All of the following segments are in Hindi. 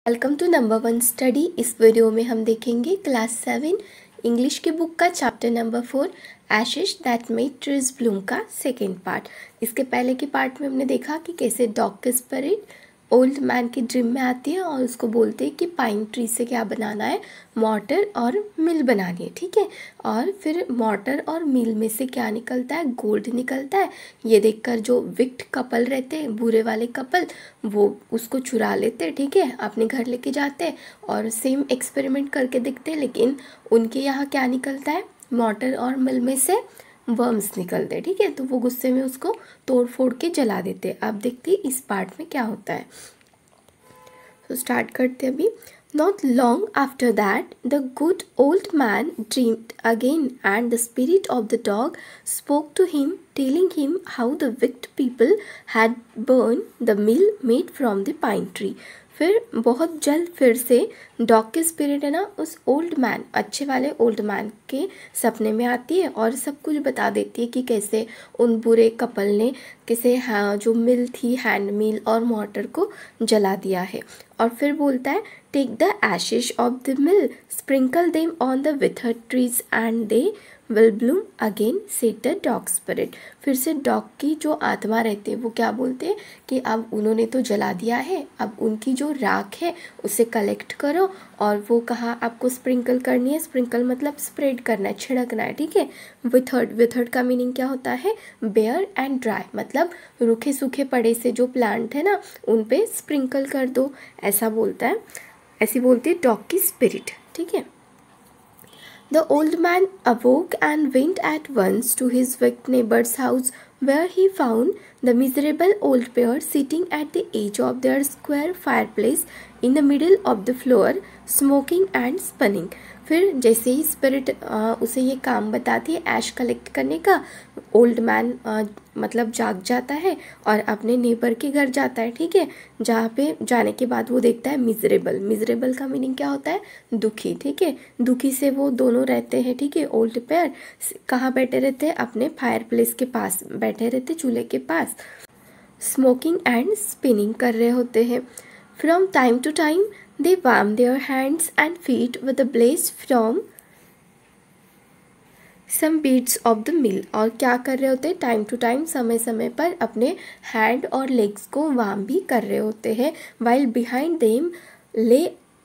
Welcome to number 1 study. इस वीडियो में हम देखेंगे क्लास 7 इंग्लिश की बुक का chapter number 4 ashes that made trees bloom का सेकेंड पार्ट। इसके पहले के पार्ट में हमने देखा कि कैसे डॉग की स्पिरिट ओल्ड मैन की ड्रीम में आती है और उसको बोलते हैं कि पाइन ट्री से क्या बनाना है, मॉर्टर और मिल बनानी है। ठीक है, और फिर मॉर्टर और मिल में से क्या निकलता है, गोल्ड निकलता है। ये देखकर जो विक्ट कपल रहते हैं, बुरे वाले कपल, वो उसको चुरा लेते हैं। ठीक है, अपने घर लेके जाते हैं और सेम एक्सपेरिमेंट करके देखते हैं, लेकिन उनके यहाँ क्या निकलता है, मॉर्टर और मिल में से वर्म्स निकलते हैं। ठीक है, तो वो गुस्से में उसको तोड़ फोड़ के जला देते हैं। अब देखते हैं इस पार्ट में क्या होता है। तो स्टार्ट करते हैं अभी। Not long after that, the good old man dreamed again, and the spirit of the dog spoke to him, telling him how the wicked people had burned the mill made from the pine tree. फिर बहुत जल्द फिर से डॉग की स्पिरिट है ना, उस ओल्ड मैन, अच्छे वाले ओल्ड मैन के सपने में आती है और सब कुछ बता देती है कि कैसे उन बुरे कपल ने कैसे जो मिल थी, हैंड मिल और मोटर को जला दिया है। और फिर बोलता है, take the ashes of the mill, sprinkle them on the withered trees and they will bloom again, said the dog spirit. फिर से डॉग की जो आत्मा रहती है वो क्या बोलते हैं कि अब उन्होंने तो जला दिया है, अब उनकी जो राख है उसे कलेक्ट करो और वो कहाँ आपको स्प्रिंकल करनी है। स्प्रिंकल मतलब स्प्रेड करना है, छिड़कना है। ठीक है, विथर्ड का मीनिंग क्या होता है, बेयर एंड ड्राई, मतलब रूखे सूखे पड़े से जो प्लांट है ना उन पे स्प्रिंकल कर दो, ऐसा बोलता है। ऐसी बोलती है डॉग की स्पिरिट। ठीक है, The old man awoke and went at once to his wicked neighbor's house, where he found the miserable old pair sitting at the edge of their square fireplace in the middle of the floor, smoking and spinning. फिर जैसे ही स्पिरिट उसे ये काम बताती है ऐश कलेक्ट करने का, ओल्ड मैन मतलब जाग जाता है और अपने नेबर के घर जाता है। ठीक है, जहाँ पे जाने के बाद वो देखता है मिजरेबल का मीनिंग क्या होता है, दुखी। ठीक है, दुखी से वो दोनों रहते हैं। ठीक है, ओल्ड पेयर कहाँ बैठे रहते हैं, अपने फायर प्लेस के पास बैठे रहते, चूल्हे के पास, स्मोकिंग एंड स्पिनिंग कर रहे होते हैं। From time to time they warm their hands and feet with a blaze from some beads of the mill। और क्या कर रहे होते हैं, टाइम टू टाइम, समय समय पर अपने हैंड और लेग्स को वार्म भी कर रहे होते हैं। while behind them lay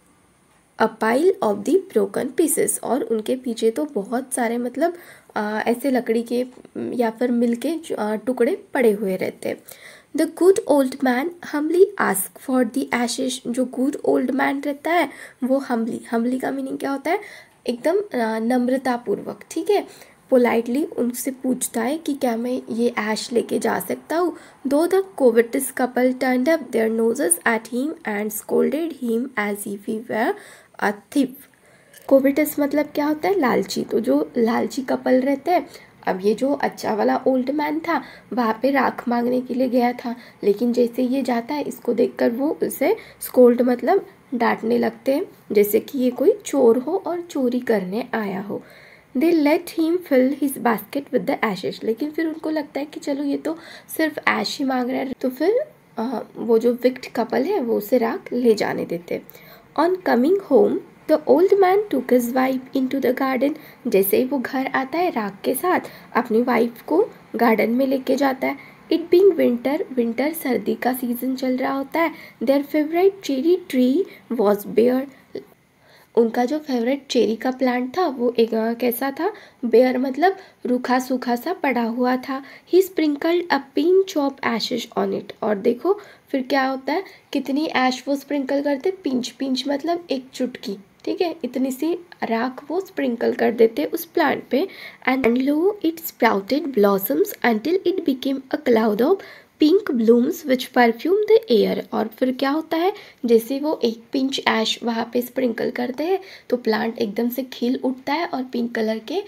a pile of the broken pieces। और उनके पीछे तो बहुत सारे मतलब ऐसे लकड़ी के या फिर मिल के टुकड़े पड़े हुए रहते हैं। The good old man humbly ask for the ashes। जो good old man रहता है वो humbly का मीनिंग क्या होता है, एकदम नम्रतापूर्वक। ठीक है, पोलाइटली उनसे पूछता है कि क्या मैं ये ऐश लेके जा सकता हूँ। Though the covetous couple turned up their noses at him and scolded him as if he were a thief। कोविटस मतलब क्या होता है, लालची। तो जो लालची कपल रहते हैं, अब ये जो अच्छा वाला ओल्ड मैन था वहाँ पे राख मांगने के लिए गया था, लेकिन जैसे ये जाता है इसको देखकर वो उसे स्कोल्ड मतलब डांटने लगते हैं, जैसे कि ये कोई चोर हो और चोरी करने आया हो। They let him fill his basket with the ashes. लेकिन फिर उनको लगता है कि चलो ये तो सिर्फ ऐश ही मांग रहा है, तो फिर वो जो विक्ट कपल है वो उसे राख ले जाने देते। On coming home The old man took his wife into the garden। जैसे ही वो घर आता है राग के साथ अपनी वाइफ को गार्डन में लेके जाता है। It being winter सर्दी का सीजन चल रहा होता है। Their favorite cherry tree was bare। उनका जो फेवरेट चेरी का प्लांट था वो एक कैसा था, बेयर मतलब रूखा सूखा सा पड़ा हुआ था। He sprinkled a pinch of ashes on it. और देखो फिर क्या होता है, कितनी ऐश वो स्प्रिंकल करते, पिंच मतलब एक चुटकी। ठीक है, इतनी सी राख वो स्प्रिंकल कर देते उस प्लांट पे। And lo it sprouted blossoms until it became a cloud of pink blooms which perfume the air. और फिर क्या होता है, जैसे वो एक पिंच ऐश वहाँ पे स्प्रिंकल करते हैं तो प्लांट एकदम से खिल उठता है और पिंक कलर के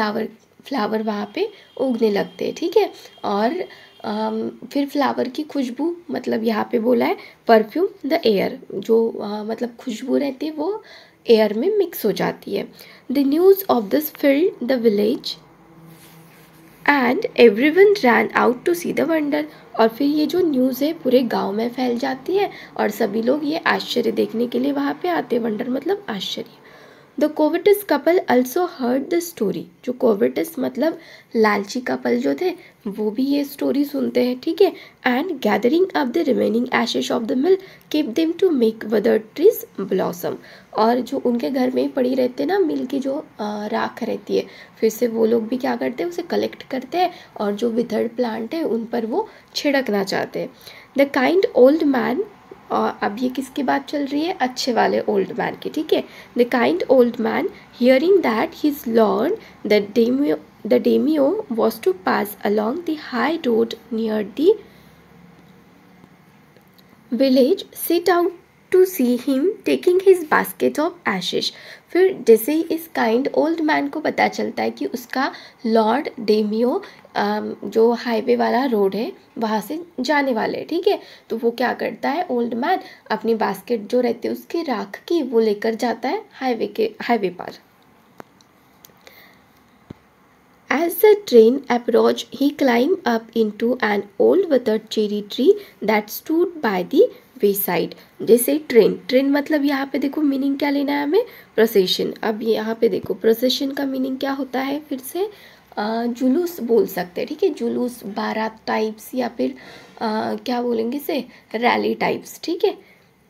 फ्लावर वहाँ पे उगने लगते हैं। ठीक है, और फिर फ्लावर की खुशबू, मतलब यहाँ पे बोला है परफ्यूम द एयर, जो मतलब खुशबू रहती है वो एयर में मिक्स हो जाती है। The news of this filled the village and everyone ran out to see the wonder. और फिर ये जो न्यूज़ है पूरे गांव में फैल जाती है और सभी लोग ये आश्चर्य देखने के लिए वहाँ पे आते हैं। वंडर मतलब आश्चर्य। The covetous couple also heard the story. जो कोविटस मतलब लालची कपल जो थे वो भी ये स्टोरी सुनते हैं, ठीक है। And gathering up the remaining ashes of the mill keep them to make withered trees blossom. और जो उनके घर में ही पड़ी रहते ना मिल की जो राख रहती है, फिर से वो लोग भी क्या करते हैं, उसे कलेक्ट करते हैं और जो विथर्ड प्लांट है उन पर वो छिड़कना चाहते हैं। द काइंड ओल्ड मैन, और अब ये किसकी बात चल रही है, अच्छे वाले ओल्ड मैन की, ठीक है। The kind old man hearing that his lord the daimyo was to pass along the high road near the village set out to see him taking his basket of ashes. फिर जैसे ही इस काइंड ओल्ड मैन को पता चलता है कि उसका लॉर्ड डेमियो जो हाईवे वाला रोड है वहाँ से जाने वाले हैं, ठीक है, तो वो क्या करता है, ओल्ड मैन अपनी बास्केट जो रहती है उसकी राख की वो लेकर जाता है हाईवे पार। As the train approached, he climbed up into an old withered cherry tree that stood by the wayside. जैसे ट्रेन मतलब यहाँ पे देखो मीनिंग क्या लेना है हमें, प्रोसेशन। अब यहाँ पे देखो प्रोसेशन का मीनिंग क्या होता है, फिर से जुलूस बोल सकते हैं, ठीक है, जुलूस, बारात टाइप्स, या फिर क्या बोलेंगे इसे, रैली टाइप्स, ठीक है।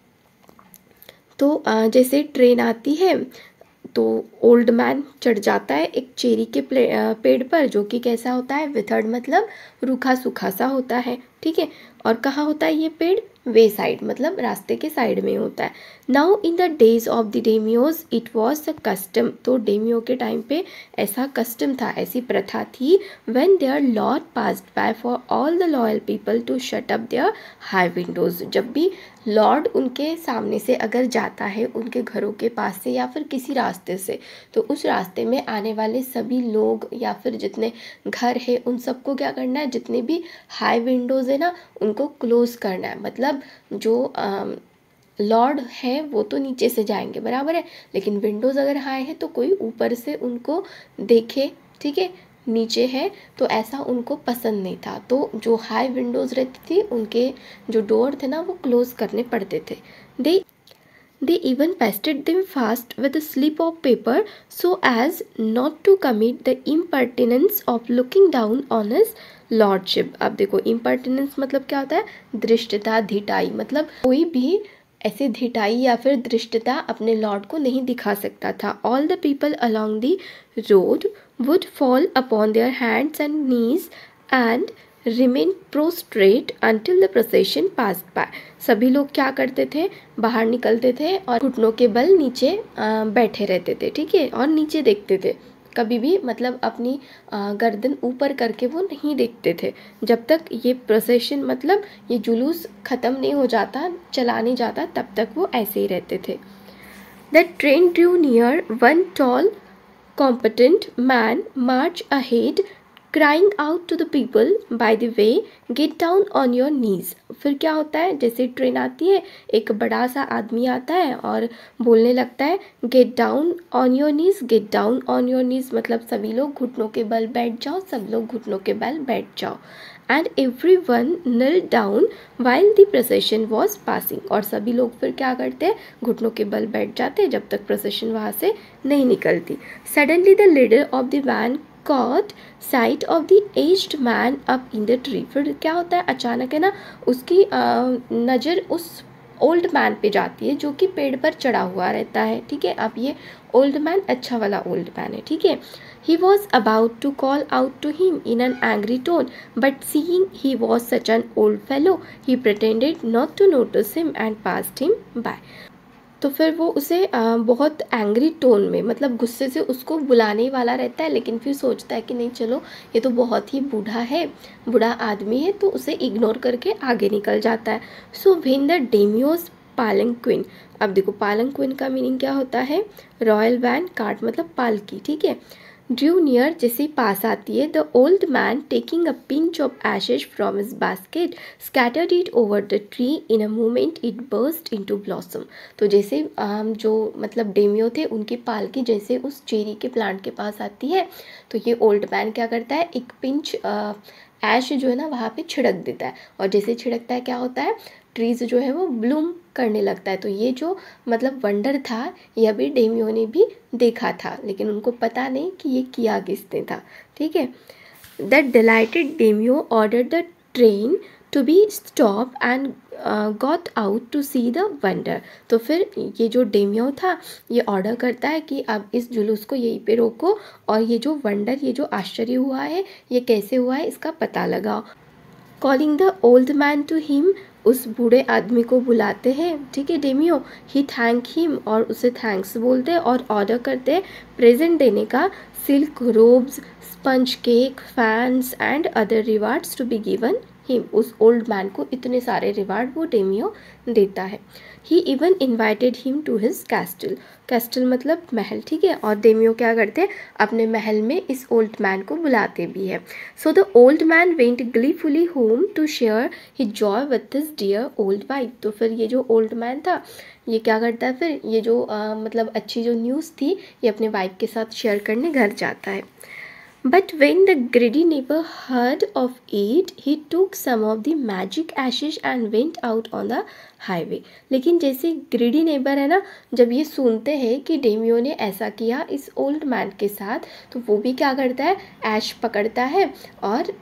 तो जैसे ट्रेन आती है तो ओल्ड मैन चढ़ जाता है एक चेरी के पेड़ पर, जो कि कैसा होता है, विथर्ड मतलब रूखा सूखा सा होता है, ठीक है। और कहाँ होता है ये पेड़, वे साइड मतलब रास्ते के साइड में होता है। Now in the days of the daimyos it was the custom, तो डेमियो के टाइम पे ऐसा कस्टम था, ऐसी प्रथा थी, when their lord passed by for all the loyal people to shut up their high windows. जब भी लॉर्ड उनके सामने से अगर जाता है उनके घरों के पास से या फिर किसी रास्ते से, तो उस रास्ते में आने वाले सभी लोग या फिर जितने घर है उन सबको क्या करना है, जितने भी हाई विंडोज़ है ना उनको क्लोज करना है। मतलब जो लॉर्ड है वो तो नीचे से जाएंगे, बराबर है, लेकिन विंडोज़ अगर हाई है तो कोई ऊपर से उनको देखे, ठीक है, नीचे है तो ऐसा उनको पसंद नहीं था। तो जो हाई विंडोज़ रहती थी उनके जो डोर थे ना वो क्लोज करने पड़ते थे। They even pasted them fast with a slip of paper so as not to commit the impertinence of looking down on his lordship। अब देखो impertinence मतलब क्या होता है, धृष्टता, धिटाई, मतलब कोई भी ऐसे धिटाई या फिर धृष्टता अपने लॉर्ड को नहीं दिखा सकता था। All the people along the road would fall upon their hands and knees and remain prostrate until the procession passed by। सभी लोग क्या करते थे, बाहर निकलते थे और घुटनों के बल नीचे बैठे रहते थे, ठीक है, और नीचे देखते थे, कभी भी मतलब अपनी गर्दन ऊपर करके वो नहीं देखते थे जब तक ये प्रोसेशन मतलब ये जुलूस ख़त्म नहीं हो जाता, चला नहीं जाता, तब तक वो ऐसे ही रहते थे। The train drew near, one tall competent man march ahead crying out to the people by the way get down on your knees। फिर क्या होता है, जैसे ट्रेन आती है एक बड़ा सा आदमी आता है और बोलने लगता है get down on your knees, get down on your knees मतलब सभी लोग घुटनों के बल बैठ जाओ, सब लोग घुटनों के बल बैठ जाओ। And everyone knelt down while the procession was passing। और सभी लोग फिर क्या करते हैं, घुटनों के बल बैठ जाते हैं जब तक प्रोसेशन वहाँ से नहीं निकलती। Suddenly the leader of the van caught sight of the aged man up in the tree। फिर क्या होता है, अचानक है ना उसकी नज़र उस ओल्ड मैन पे जाती है जो कि पेड़ पर चढ़ा हुआ रहता है, ठीक है। अब ये ओल्ड मैन अच्छा वाला ओल्ड मैन है, ठीक है। He was about to call out to him in an angry tone, but seeing he was such an old fellow, he pretended not to notice him and passed him by। तो फिर वो उसे बहुत एंग्री टोन में मतलब गुस्से से उसको बुलाने वाला रहता है, लेकिन फिर सोचता है कि नहीं चलो ये तो बहुत ही बूढ़ा है, बूढ़ा आदमी है, तो उसे इग्नोर करके आगे निकल जाता है। सो व्हेन द डेमियोज पालंक्विन, अब देखो पालंक्विन का मीनिंग क्या होता है, रॉयल वैन कार्ट मतलब पालकी, ठीक है। ड्रू नियर जैसे पास आती है, the old man taking a pinch of ashes from his basket scattered it over the tree, in a moment it burst into blossom. तो जैसे जो मतलब डेमियो थे उनकी पालकी जैसे उस चेरी के प्लांट के पास आती है, तो ये ओल्ड मैन क्या करता है, एक पिंच ऐश जो है ना वहाँ पे छिड़क देता है, और जैसे छिड़कता है क्या होता है, ट्रीज़ जो है वो ब्लूम करने लगता है। तो ये जो मतलब वंडर था ये अभी डेमियो ने भी देखा था, लेकिन उनको पता नहीं कि ये किया किसने था। ठीक है। That delighted daimyo order the train to be stop and got out to see the wonder. तो फिर ये जो डेमियो था ये ऑर्डर करता है कि अब इस जुलूस को यहीं पे रोको, और ये जो वंडर, ये जो आश्चर्य हुआ है ये कैसे हुआ है इसका पता लगाओ। Calling the old man to him, उस बूढ़े आदमी को बुलाते हैं। ठीक है डेमियो, ही थैंक हिम, और उसे थैंक्स बोलते हैं और ऑर्डर करते हैं प्रेजेंट देने का, silk robes, sponge cake, fans and other rewards to be given him. उस ओल्ड मैन को इतने सारे रिवार्ड वो डेमियो देता है। He even invited him to his castle, castle मतलब महल। ठीक है। और डेमियो क्या करते हैं, अपने महल में इस ओल्ड मैन को बुलाते भी है। So the old man went gleefully home to share his joy with his dear old wife. तो फिर ये जो ओल्ड मैन था ये क्या करता है, फिर ये जो मतलब अच्छी जो न्यूज़ थी ये अपने वाइफ के साथ शेयर करने घर जाता है। But when the greedy neighbor heard of it, he took some of the magic ashes and went out on the highway. लेकिन जैसे ग्रीडी नेबर है ना, जब ये सुनते हैं कि डेमियो ने ऐसा किया इस ओल्ड मैन के साथ, तो वो भी क्या करता है, ऐश पकड़ता है और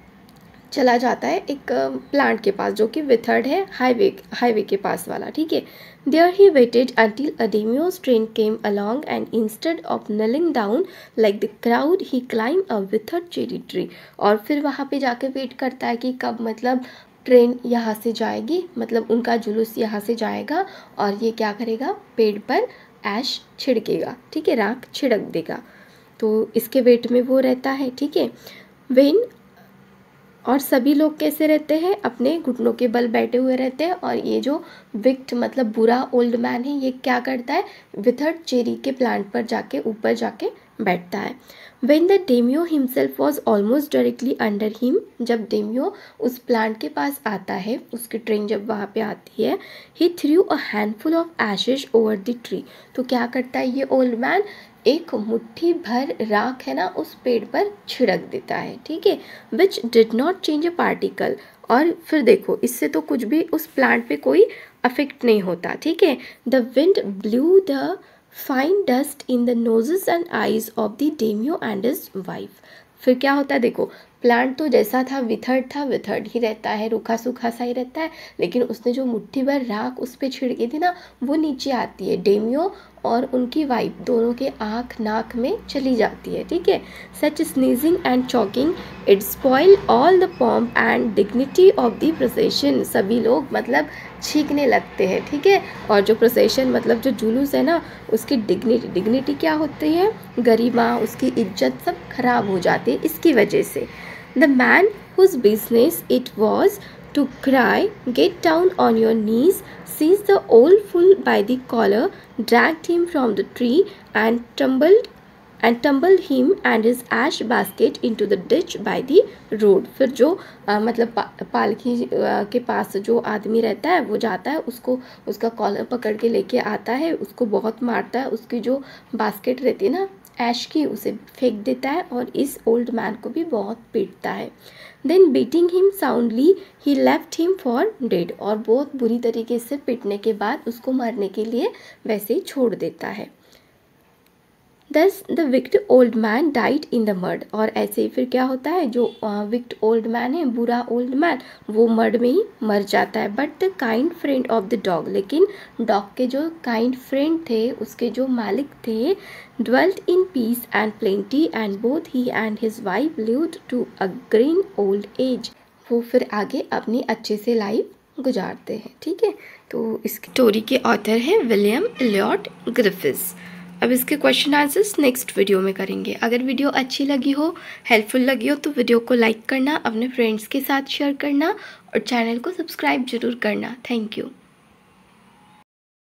चला जाता है एक प्लांट के पास जो कि विथर्ड है, हाईवे के पास वाला। ठीक है। There he waited until a daimyo's train came along and instead of kneeling down like the crowd he climb a withered cherry tree. और फिर वहाँ पे जाके वेट करता है कि कब मतलब ट्रेन यहाँ से जाएगी, मतलब उनका जुलूस यहाँ से जाएगा, और ये क्या करेगा, पेड़ पर ऐश छिड़केगा। ठीक है, राख छिड़क देगा। तो इसके वेट में वो रहता है। ठीक है। वेन, और सभी लोग कैसे रहते हैं, अपने घुटनों के बल बैठे हुए रहते हैं, और ये जो विक्ट मतलब बुरा ओल्ड मैन है ये क्या करता है, विथर्ड चेरी के प्लांट पर जाके ऊपर जाके बैठता है। When the daimyo himself was almost directly under him, जब डेमियो उस प्लांट के पास आता है, उसकी ट्रेन जब वहाँ पे आती है, he threw a handful of ashes over the tree। तो क्या करता है ये ओल्ड मैन, एक मुट्ठी भर राख है ना उस पेड़ पर छिड़क देता है। ठीक है। Which did not change a particle, और फिर देखो इससे तो कुछ भी उस प्लांट पे कोई अफेक्ट नहीं होता। ठीक है। The wind blew the fine dust in the noses and eyes of the daimyo and his wife. फिर क्या होता है, देखो प्लांट तो जैसा था विथर्ड ही रहता है, रूखा सूखा सा ही रहता है, लेकिन उसने जो मुट्ठी भर राख उस पर छिड़की थी ना वो नीचे आती है, डेमियो और उनकी वाइफ दोनों के आँख नाक में चली जाती है। ठीक है। Such sneezing and choking it spoil all the pomp and dignity of the procession. सभी लोग मतलब छींकने लगते हैं। ठीक है। और जो प्रोसेशन मतलब जो जुलूस है ना उसकी डिग्निटी क्या होती है, गरिमा, उसकी इज्जत सब खराब हो जाती है इसकी वजह से। The man whose business it was to cry, "Get down on your knees," seized the old fool by the collar, dragged him from the tree, and tumbled him and his ash basket into the ditch by the road। फिर जो मतलब पालकी के पास जो आदमी रहता है वो जाता है, उसको उसका कॉलर पकड़ के लेके आता है, उसको बहुत मारता है, उसकी जो बास्केट रहती है ना ऐश की उसे फेंक देता है, और इस ओल्ड मैन को भी बहुत पीटता है। Then beating him soundly he left him for dead, और बहुत बुरी तरीके से पीटने के बाद उसको मरने के लिए वैसे ही छोड़ देता है। Thus the wicked old man died in the mud। और ऐसे ही फिर क्या होता है, जो wicked old man है, बुरा ओल्ड मैन, वो मड में ही मर जाता है। But the kind friend of the dog, लेकिन डॉग के जो काइंड फ्रेंड थे, उसके जो मालिक थे, dwelt in peace and plenty and both he and his wife lived to a green old age। वो फिर आगे अपनी अच्छे से लाइफ गुजारते हैं। ठीक है। तो इस स्टोरी के ऑथर हैं विलियम एलियट ग्रिफिथ्स। अब इसके क्वेश्चन आंसर्स नेक्स्ट वीडियो में करेंगे। अगर वीडियो अच्छी लगी हो, हेल्पफुल लगी हो, तो वीडियो को लाइक करना, अपने फ्रेंड्स के साथ शेयर करना और चैनल को सब्सक्राइब जरूर करना। Thank you.